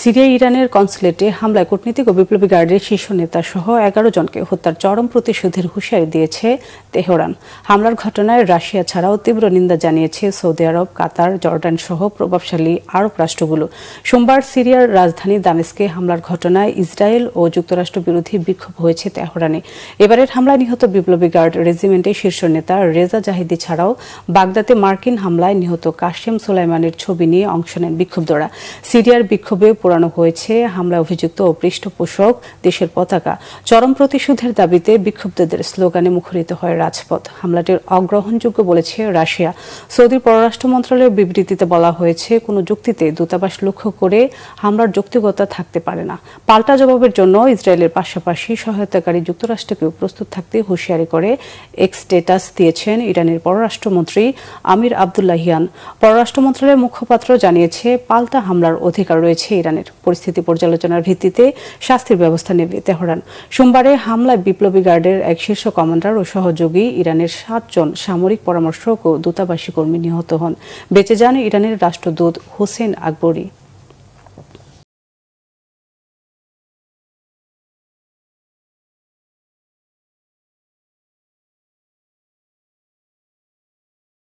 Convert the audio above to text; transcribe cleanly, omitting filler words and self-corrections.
Syria ইরানের কনসুলেটে হামলায় কূটনীতিক ও বিপ্লবী গার্ডের শীর্ষ নেতা সহ 11 জনকে হত্যার চরম প্রতিশোধের হুঁশিয়ারি দিয়েছে তেহরান। হামলার ঘটনায় রাশিয়া ছাড়াও তীব্র নিন্দা জানিয়েছে সৌদি আরব, কাতার, জর্ডান সহ প্রভাবশালী আরব রাষ্ট্রগুলো। সোমবার সিরিয়ার রাজধানী দামেস্কে হামলার ঘটনায় ইসরায়েল ও যুক্তরাষ্ট্র বিরোধী বিক্ষোভ হয়েছে তেহরানে। এবারের হামলায় নিহত বিপ্লবী গার্ড রেজিমেন্টের শীর্ষ নেতা রেজা জাহিদি ছাড়াও বাগদাদে মার্কিন হামলায় নিহত কাশেম সোলাইমানের ছবি নিয়ে অংশ নেন বিক্ষুব্ধরা। সিরিয়ার বিক্ষোভে পোড়ানো হয়েছে হামলায় অভিযুক্ত ও পৃষ্ঠপোষক দেশের পতাকা। চরম প্রতিশোধের দাবিতে বিক্ষুব্ধদের স্লোগানে মুখরিত হয় রাজপথ। হামলাটির অগ্রহণযোগ্য বলেছে রাশিয়া। সৌদির পররাষ্ট্র মন্ত্রণালয়ের বিবৃতিতে বলা হয়েছে, কোনো যুক্তিতে দূতাবাস লক্ষ্য করে হামলার যৌক্তিকতা থাকতে পারে না। পাল্টা জবাবের জন্য ইসরায়েলের পাশাপাশি সহায়তাকারী যুক্তরাষ্ট্রকেও প্রস্তুত থাকতে হুঁশিয়ারি করে এক্স স্ট্যাটাস দিয়েছেন ইরানের পররাষ্ট্রমন্ত্রী আমির আবদুল্লাহিয়ান। পররাষ্ট্র মন্ত্রণালয়ের মুখপাত্র জানিয়েছে, পাল্টা হামলার অধিকার রয়েছে ইরানের। পরিস্থিতি পর্যালোচনার ভিত্তিতে শাস্তির ব্যবস্থা নেবে তেহরান। সোমবারে হামলায় বিপ্লবী গার্ডের এক শীর্ষ কমান্ডার ও সহযোগী ইরানের 7 জন সামরিক পরামর্শক ও দূতাবাসী কর্মী নিহত হন। বেঁচে যান ইরানের রাষ্ট্রদূত হোসেন আকবরী।